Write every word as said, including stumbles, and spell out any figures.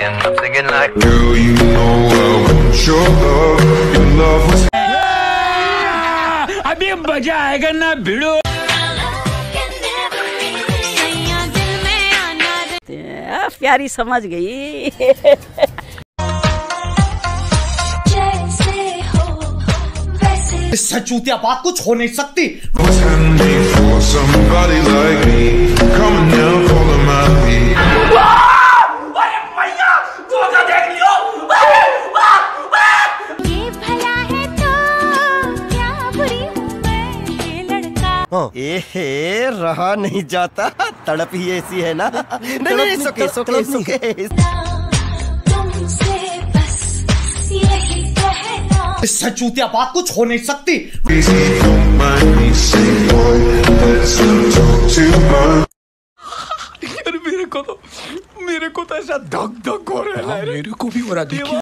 and I'm singing like, girl, you know I want your love, your love was... अभी मजा आएगा ना भिड़ो। प्यारी समझ गई। सचूतिया बात कुछ हो नहीं सकती। एहे रहा नहीं जाता, तड़प ही ऐसी है ना। नहीं नहीं सोके सोके सोके। सचूतिया बात कुछ हो नहीं सकती। मेरे को तो मेरे को तो ऐसा धक धक हो रहा है। मेरे को भी हो रहा है।